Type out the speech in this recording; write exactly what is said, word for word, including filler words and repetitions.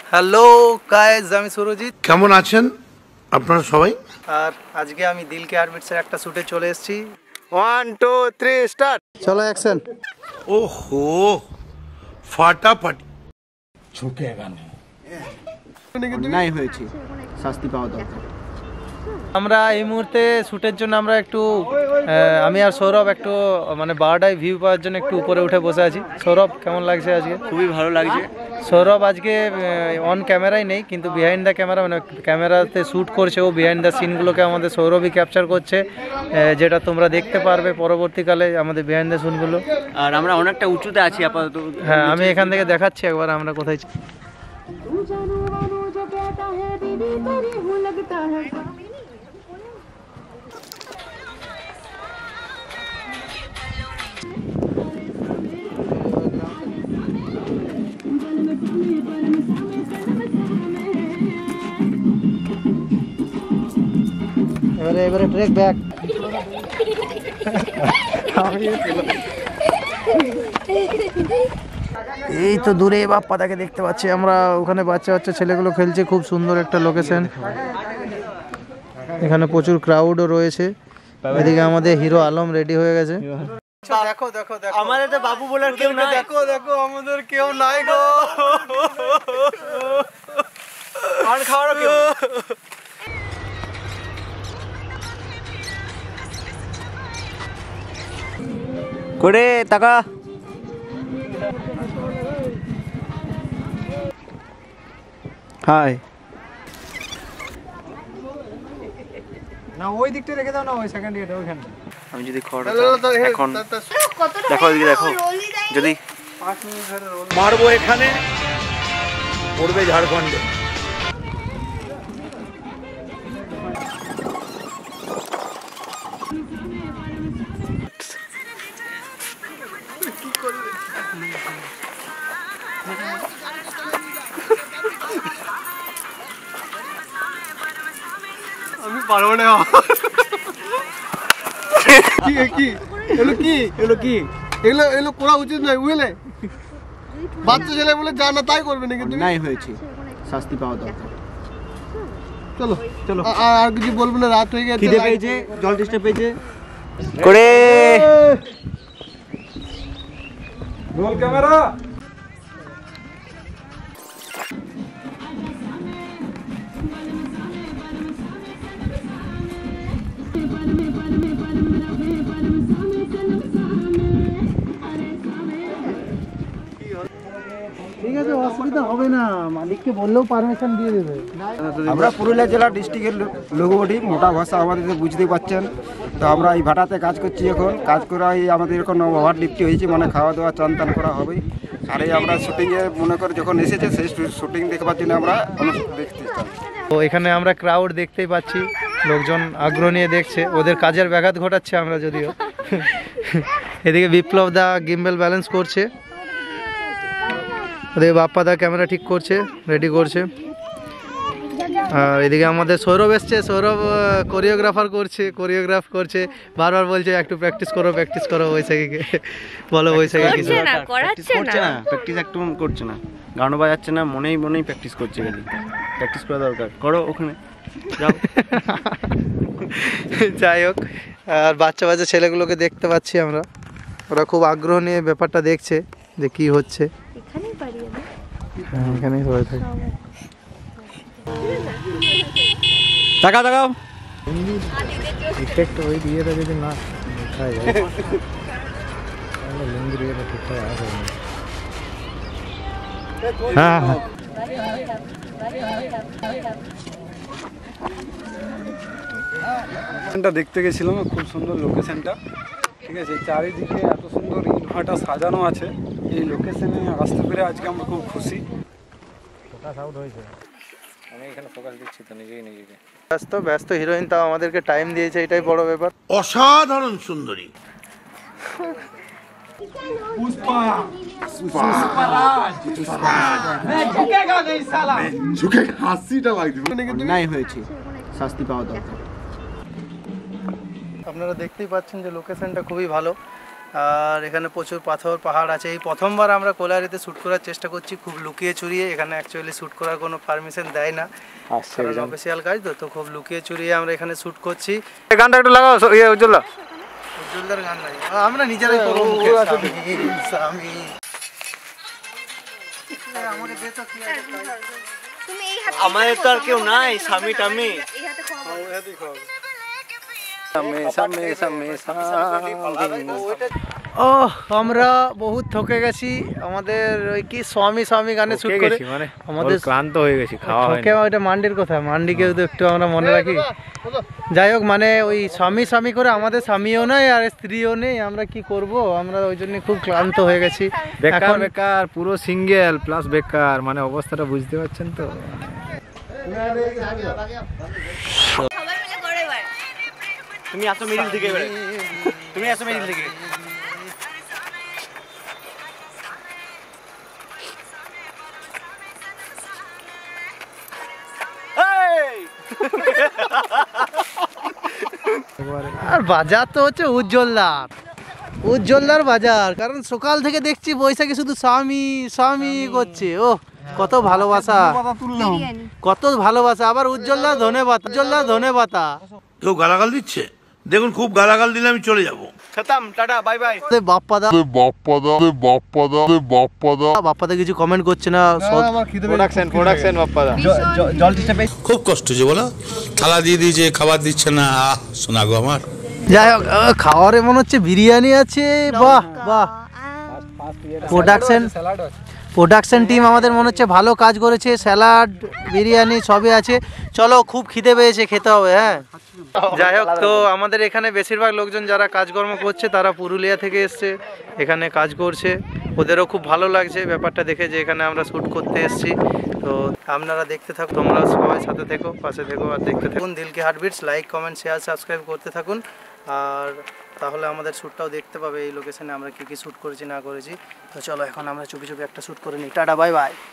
Hello guys, আমি সুরজিৎ। কেমন আছেন আপনারা সবাই? আর আজকে আমি দিলকে আরবিটসের একটা শুটে চলে এসেছি। One two three start. চলো অ্যাকশন। ওহো ফাটাফাটি। ঝুঁকেগা না, অন্যায় হয়েছে, শাস্তি পাওয়া দরকার। আমরা এই মুহূর্তে শ্যুটের জন্য আমরা একটু আমি আর সৌরভ একটু মানে বারোটায় ভিউ পাওয়ার জন্য একটু উপরে উঠে বসে আছি। সৌরভ কেমন লাগছে আজকে? খুবই ভালো লাগছে। সৌরভ আজকে অন ক্যামেরাই নেই, কিন্তু বিহাইন্ড দ্য ক্যামেরা মানে ক্যামেরাতে শ্যুট করছে ও। বিহাইন্ড দ্য সিনগুলোকে আমাদের সৌরভই ক্যাপচার করছে, যেটা তোমরা দেখতে পারবে পরবর্তীকালে আমাদের বিহাইন্ড দ্য সিনগুলো। আর আমরা অনেকটা উঁচুতে আছি আপাতত। হ্যাঁ, আমি এখান থেকে দেখাচ্ছি একবার আমরা কোথায়। এবারে এবারে ট্রেক ব্যাক। এই তো দূরে বাপ্পাদাকে দেখতে পাচ্ছি আমরা, ওখানে বাচ্চা বাচ্চা ছেলেগুলো খেলছে। খুব সুন্দর একটা লোকেশন, এখানে প্রচুর ক্রাউডও রয়েছে। এদিকে আমাদের হিরো আলম রেডি হয়ে গেছে। দেখো দেখো দেখো, আমাদের তো বাবু বলার কেউ নাই। দেখো দেখো, আমাদের কেউ নাই গো। আর খাওয়ারও কেউ করে টাকা। হাই না, ওই দিকটা রেখে দাও না, ওই সেকেন্ড ইয়ারটা ওইখানে। আমি যদি খড়টা এখন দেখো, এদিকে দেখো, যদি পাঁচ মিনিট ধরে রোল মারবো এখানে, পড়বে ঝাড়খণ্ডে। আমি পারবো না। কি কি এগুলো কি এগুলো কি এগুলো এগুলো করা উচিত নয়, বুঝলে? বাচ্চা ছেলে বলে যা না তাই করবে নাকি? অন্যায় হয়েছে, শাস্তি পাওয়া দরকার। চলো চলো, আর কিছু বলবো না, রাত হয়ে গেছে। খিদে পেয়েছে, জল তেষ্টা পেয়েছে। করে রোল ক্যামেরা। ঠিক আছে, অসুবিধা হবে না, মালিককে বললেও পারমিশন দিয়ে দেবে। আমরা পুরুলিয়া জেলার ডিস্ট্রিক্টের লোক বটি, মোটা ভাষা আমাদের বুঝতেই পারছেন। তো আমরা এই ভাটাতে কাজ করছি, এখন কাজ করা এই আমাদের এখন ওভার লিফটি হয়েছে, মানে খাওয়া দাওয়া চান টান করা হবেই। আর এই আমরা শুটিংয়ে মনে করে যখন এসেছে সেই শুটিং দেখবার জন্য আমরা দেখতে চাই। তো এখানে আমরা ক্রাউড দেখতেই পাচ্ছি, লোকজন আগ্রহ নিয়ে দেখছে, ওদের কাজের ব্যাঘাত ঘটাচ্ছে আমরা যদিও। এদিকে বিপ্লব দা গিম্বেল ব্যালেন্স করছে, ওদিকে বাপ্পা দা ক্যামেরা ঠিক করছে, রেডি করছে। আর এদিকে আমাদের সৌরভ এসছে, সৌরভ কোরিওগ্রাফার করছে, কোরিওগ্রাফ করছে, বারবার বলছে একটু প্র্যাকটিস করো প্র্যাকটিস করো বৈশাখীকে। বলো বৈশাখী কিছু করছে না, প্র্যাকটিস একটু করছে না, গানও বাজাচ্ছে না, মনেই মনেই প্র্যাকটিস করছে। গেলি প্র্যাকটিস করা দরকার, করো ওখানে যাও। যাই হোক, আর বাচ্চা বাচ্চা ছেলেগুলোকে দেখতে পাচ্ছি আমরা, ওরা খুব আগ্রহ নিয়ে ব্যাপারটা দেখছে যে কি হচ্ছে। হ্যাঁ, এখানেই সবাই থাকে। টাকা টাকাও ইফেক্ট ওই দিয়েটা যদি না খায় যায় তাহলে লুঙ্গি দিয়ে ঠিকঠাক আসে না। হ্যাঁ হ্যাঁ, লোকেশনটা দেখতে গেছিলাম, খুব সুন্দর লোকেশনটা। ঠিক আছে, চারিদিকে এত সুন্দর ইটভাটা সাজানো আছে। এই লোকেশনে আসতে পেরে আজকে আমরা খুব খুশি। ফোকাস আউট হয়েছে, আমি এখানে ফোকাস দিচ্ছি তো নিজেই নিজেকে। ব্যস্ত ব্যস্ত হিরোইন তাও আমাদেরকে টাইম দিয়েছে, এটাই বড় ব্যাপার। অসাধারণ সুন্দরী। অন্যায় হয়েছে, শাস্তি পাওয়া দরকার। আপনারা দেখতেই পাচ্ছেন যে লোকেশনটা খুবই ভালো। আর এখানে প্রচুর পাথর পাহাড় আছে। এই প্রথমবার আমরা কোলারিতে শ্যুট করার চেষ্টা করছি, খুব লুকিয়ে চুরিয়ে। এখানে অ্যাকচুয়ালি শ্যুট করার কোনো পারমিশন দেয় না, কারণ অফিসিয়াল কাজ তো তো খুব লুকিয়ে চুরিয়ে আমরা এখানে শ্যুট করছি। এই গানটা একটু লাগাও ইয়ে উজ্জ্বল উজ্জ্বলদার গান নাই, আমরা নিজেরাই করবো মুখে স্বামী স্বামী। আমাকে দে তো কি আছে তুমি এই হাতে আমাদের তো আর কেউ নাই স্বামী টামি। এই হাতে খাও। ও আমরা বহুত থকে গেছি, আমাদের ওই কি স্বামী স্বামী গানে শুট করে মানে আমাদের ক্লান্ত হয়ে গেছি, খাওয়া হয় থকে। ওইটা মান্ডির কথা, মান্ডিকেও তো একটু আমরা মনে রাখি। যাই হোক, মানে ওই স্বামী স্বামী করে আমাদের স্বামীও নেই আর স্ত্রীও নেই, আমরা কি করব, আমরা ওই জন্য খুব ক্লান্ত হয়ে গেছি। বেকার এখন বেকার পুরো সিঙ্গেল প্লাস বেকার, মানে অবস্থাটা বুঝতে পারছেন তো। সবাই মিলে করো এবার। তুমি আসো মিডিল থেকে এবারে, তুমি আসো মিডিল থেকে। আর বাজার তো হচ্ছে উজ্জ্বলদার, উজ্জ্বলদার বাজার। কারণ সকাল থেকে দেখছি বৈশাখী শুধু স্বামী স্বামী করছে। ও কত ভালোবাসা, বিরিয়ানি কত ভালোবাসা। আবার উজ্জ্বলদা ধন্যবাদ, উজ্জ্বলদা ধন্যবাদ। কেউ গালাগাল দিচ্ছে? দেখুন, খুব গালাগাল দিলে আমি চলে যাব। খতম, টাটা, বাই বাই। বাপ্পাদা বাপ্পাদা বাপ্পাদা বাপ্পাদা বাপ্পাদা কিছু কমেন্ট করছে না। প্রোডাকশন প্রোডাকশন বাপ্পাদা জল দিতে খুব কষ্ট হচ্ছে বলো, থালা দিয়ে দিয়েছে, খাবার দিচ্ছে না। আহ শোনা গো আমার। যাই হোক, আহ, খাওয়ারে মনে হচ্ছে বিরিয়ানি আছে। বাহ বাহ, প্রোডাকশন প্রোডাকশন টিম আমাদের মনে হচ্ছে ভালো কাজ করেছে। স্যালাড বিরিয়ানি সবই আছে। চলো, খুব খিদে পেয়েছে, খেতে হবে। হ্যাঁ, যাই হোক, তো আমাদের এখানে বেশিরভাগ লোকজন যারা কাজকর্ম করছে তারা পুরুলিয়া থেকে এসছে, এখানে কাজ করছে। ওদেরও খুব ভালো লাগছে ব্যাপারটা দেখে যে এখানে আমরা শ্যুট করতে এসেছি। তো আপনারা দেখতে থাকুন, তোমরা সবাই সাথে থেকো, পাশে থেকো আর দেখতে থাকুন দিলকে heartbeats. Like comment share subscribe করতে থাকুন, আর তাহলে আমাদের শ্যুটটাও দেখতে পাবে এই লোকেশনে আমরা কী কী শ্যুট করেছি না করেছি। তো চলো এখন আমরা চুপি চুপি একটা শ্যুট করে নিই। টাটা, বাই বাই।